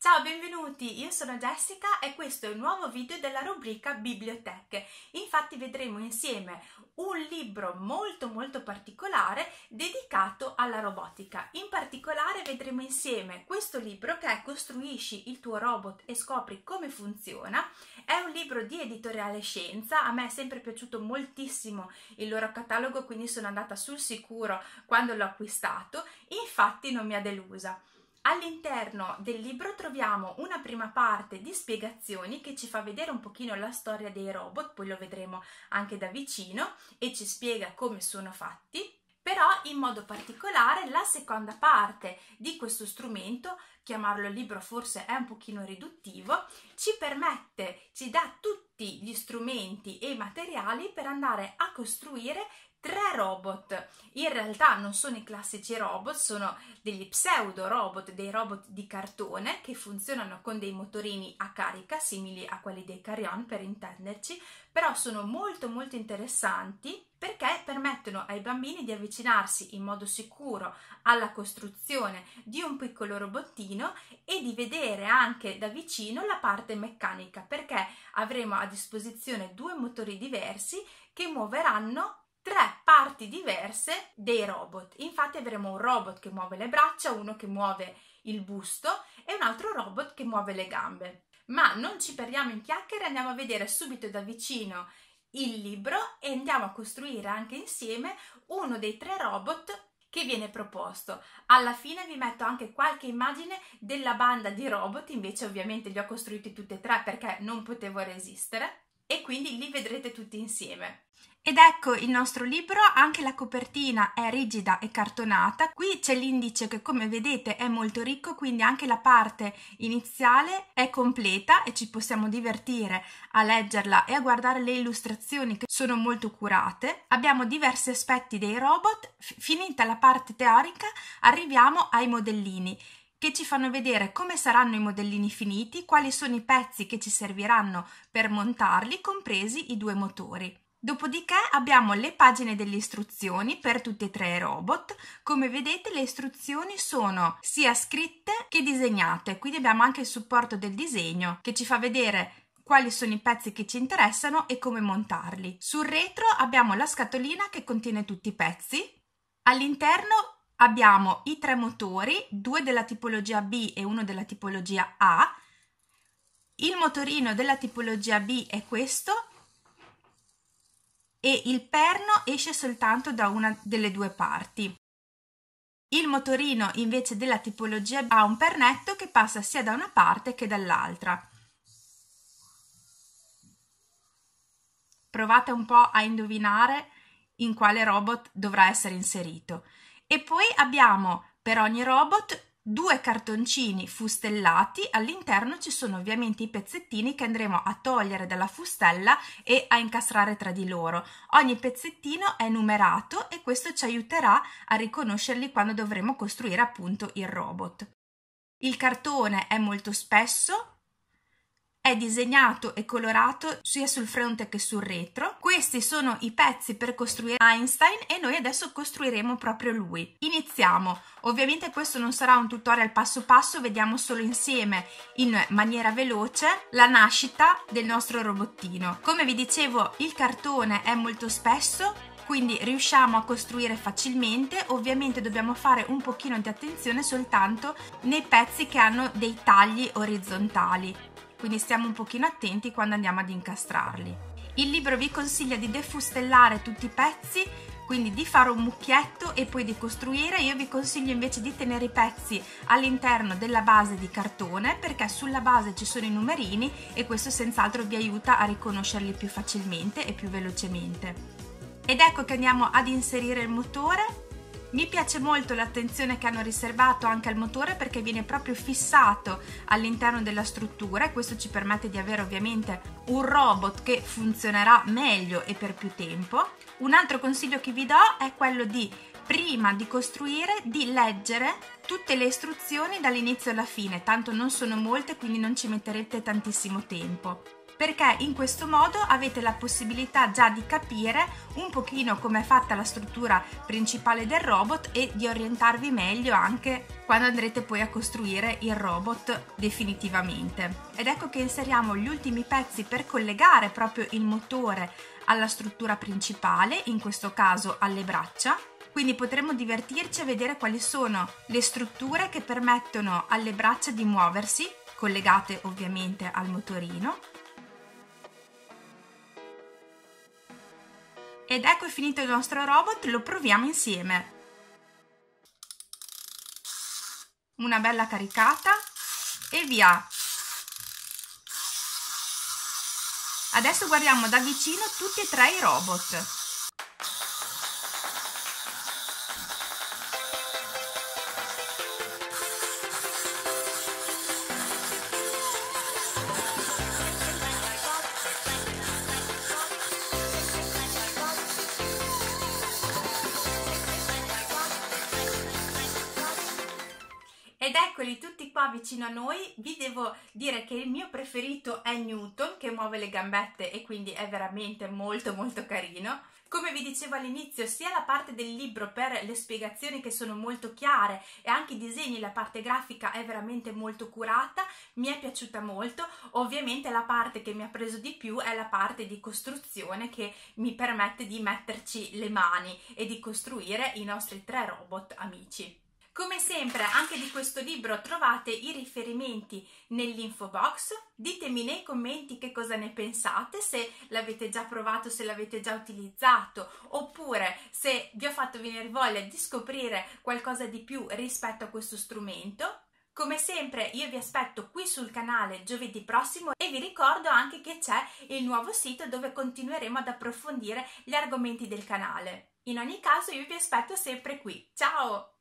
Ciao, benvenuti, io sono Jessica e questo è un nuovo video della rubrica Biblioteche. Infatti vedremo insieme un libro molto particolare dedicato alla robotica. In particolare vedremo insieme questo libro che è Costruisci il tuo robot e scopri come funziona. È un libro di Editoriale Scienza, a me è sempre piaciuto moltissimo il loro catalogo, quindi sono andata sul sicuro quando l'ho acquistato, infatti non mi ha delusa. All'interno del libro troviamo una prima parte di spiegazioni che ci fa vedere un pochino la storia dei robot, poi lo vedremo anche da vicino e ci spiega come sono fatti, però in modo particolare la seconda parte di questo strumento, chiamarlo libro forse è un pochino riduttivo, ci dà tutti gli strumenti e i materiali per andare a costruire 3 robot. In realtà non sono i classici robot, sono degli pseudo robot, dei robot di cartone che funzionano con dei motorini a carica simili a quelli dei Carrion, per intenderci, però sono molto interessanti perché permettono ai bambini di avvicinarsi in modo sicuro alla costruzione di un piccolo robottino e di vedere anche da vicino la parte meccanica, perché avremo a disposizione 2 motori diversi che muoveranno 3 parti diverse dei robot. Infatti avremo un robot che muove le braccia, uno che muove il busto e un altro robot che muove le gambe. Ma non ci perdiamo in chiacchiere, andiamo a vedere subito da vicino il libro e andiamo a costruire anche insieme uno dei 3 robot che viene proposto. Alla fine vi metto anche qualche immagine della banda di robot, invece ovviamente li ho costruiti tutti e 3 perché non potevo resistere e quindi li vedrete tutti insieme. Ed ecco il nostro libro, anche la copertina è rigida e cartonata. Qui c'è l'indice che, come vedete, è molto ricco, quindi anche la parte iniziale è completa e ci possiamo divertire a leggerla e a guardare le illustrazioni che sono molto curate. Abbiamo diversi aspetti dei robot. Finita la parte teorica arriviamo ai modellini, che ci fanno vedere come saranno i modellini finiti, quali sono i pezzi che ci serviranno per montarli, compresi i 2 motori. Dopodiché abbiamo le pagine delle istruzioni per tutti e 3 i robot. Come vedete le istruzioni sono sia scritte che disegnate, quindi abbiamo anche il supporto del disegno che ci fa vedere quali sono i pezzi che ci interessano e come montarli. Sul retro abbiamo la scatolina che contiene tutti i pezzi. All'interno abbiamo i 3 motori, 2 della tipologia B e 1 della tipologia A. Il motorino della tipologia B è questo e il perno esce soltanto da una delle 2 parti. Il motorino invece della tipologia B ha un pernetto che passa sia da una parte che dall'altra. Provate un po' a indovinare in quale robot dovrà essere inserito. E poi abbiamo per ogni robot 2 cartoncini fustellati, all'interno ci sono ovviamente i pezzettini che andremo a togliere dalla fustella e a incastrare tra di loro. Ogni pezzettino è numerato e questo ci aiuterà a riconoscerli quando dovremo costruire appunto il robot. Il cartone è molto spesso, è disegnato e colorato sia sul fronte che sul retro. Questi sono i pezzi per costruire Einstein e noi adesso costruiremo proprio lui. Iniziamo. Ovviamente questo non sarà un tutorial passo passo, vediamo solo insieme in maniera veloce la nascita del nostro robottino. Come vi dicevo, il cartone è molto spesso, quindi riusciamo a costruire facilmente. Ovviamente dobbiamo fare un pochino di attenzione soltanto nei pezzi che hanno dei tagli orizzontali. Quindi stiamo un pochino attenti quando andiamo ad incastrarli. Il libro vi consiglia di defustellare tutti i pezzi, quindi di fare un mucchietto e poi di costruire. Io vi consiglio invece di tenere i pezzi all'interno della base di cartone, perché sulla base ci sono i numerini e questo senz'altro vi aiuta a riconoscerli più facilmente e più velocemente. Ed ecco che andiamo ad inserire il motore. Mi piace molto l'attenzione che hanno riservato anche al motore, perché viene proprio fissato all'interno della struttura e questo ci permette di avere ovviamente un robot che funzionerà meglio e per più tempo. Un altro consiglio che vi do è quello di, prima di costruire, di leggere tutte le istruzioni dall'inizio alla fine, tanto non sono molte, quindi non ci metterete tantissimo tempo. perché in questo modo avete la possibilità già di capire un pochino come è fatta la struttura principale del robot e di orientarvi meglio anche quando andrete poi a costruire il robot definitivamente. Ed ecco che inseriamo gli ultimi pezzi per collegare proprio il motore alla struttura principale, in questo caso alle braccia. Quindi potremo divertirci a vedere quali sono le strutture che permettono alle braccia di muoversi, collegate ovviamente al motorino. Ed ecco finito il nostro robot, lo proviamo insieme. Una bella caricata e via! Adesso guardiamo da vicino tutti e tre i robot. Ed eccoli tutti qua vicino a noi. Vi devo dire che il mio preferito è Newton, che muove le gambette e quindi è veramente molto carino. Come vi dicevo all'inizio, sia la parte del libro per le spiegazioni che sono molto chiare e anche i disegni, la parte grafica è veramente molto curata, mi è piaciuta molto. Ovviamente la parte che mi ha preso di più è la parte di costruzione, che mi permette di metterci le mani e di costruire i nostri tre robot amici. Come sempre anche di questo libro trovate i riferimenti nell'info box, ditemi nei commenti che cosa ne pensate, se l'avete già provato, se l'avete già utilizzato, oppure se vi ho fatto venire voglia di scoprire qualcosa di più rispetto a questo strumento. Come sempre io vi aspetto qui sul canale giovedì prossimo e vi ricordo anche che c'è il nuovo sito dove continueremo ad approfondire gli argomenti del canale. In ogni caso io vi aspetto sempre qui. Ciao!